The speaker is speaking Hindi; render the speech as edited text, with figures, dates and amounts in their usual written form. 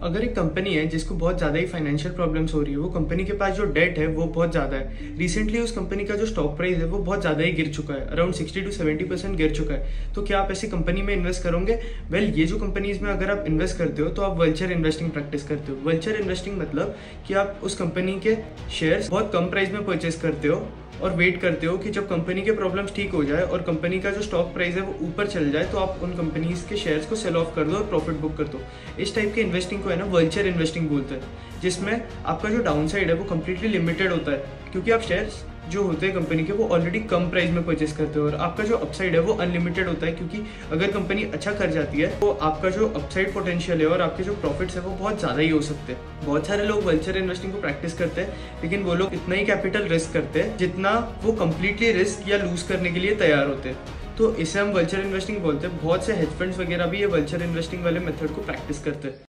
अगर एक कंपनी है जिसको बहुत ज़्यादा ही फाइनेंशियल प्रॉब्लम्स हो रही है, वो कंपनी के पास जो डेट है वो बहुत ज़्यादा है, रिसेंटली उस कंपनी का जो स्टॉक प्राइस है वो बहुत ज़्यादा ही गिर चुका है, अराउंड 60 to 70% गिर चुका है, तो क्या आप ऐसी कंपनी में इन्वेस्ट करोगे? ये जो कंपनीज में अगर आप इन्वेस्ट करते हो तो आप वल्चर इन्वेस्टिंग प्रैक्टिस करते हो। वल्चर इन्वेस्टिंग मतलब कि आप उस कंपनी के शेयर्स बहुत कम प्राइस में परचेस करते हो और वेट करते हो कि जब कंपनी के प्रॉब्लम्स ठीक हो जाए और कंपनी का जो स्टॉक प्राइस है वो ऊपर चल जाए तो आप उन कंपनीज के शेयर्स को सेल ऑफ कर दो और प्रॉफिट बुक कर दो। इस टाइप के इन्वेस्टिंग को है ना वल्चर इन्वेस्टिंग बोलते हैं, जिसमें आपका जो डाउन साइड है वो कम्प्लीटली लिमिटेड होता है, क्योंकि आप शेयर्स जो होते हैं कंपनी के वो ऑलरेडी कम प्राइस में परचेस करते हो, और आपका जो अपसाइड है वो अनलिमिटेड होता है, क्योंकि अगर कंपनी अच्छा कर जाती है तो आपका जो अपसाइड पोटेंशियल है और आपके जो प्रॉफिट्स है वो बहुत ज़्यादा ही हो सकते हैं। बहुत सारे लोग वल्चर इन्वेस्टिंग को प्रैक्टिस करते हैं, लेकिन वो लोग इतना ही कैपिटल रिस्क करते हैं जितना वो कंप्लीटली रिस्क या लूज करने के लिए तैयार होते हैं, तो इसे हम वल्चर इन्वेस्टिंग बोलते हैं। बहुत से हेज फंड्स वगैरह भी ये वल्चर इन्वेस्टिंग वाले मेथड को प्रैक्टिस करते हैं।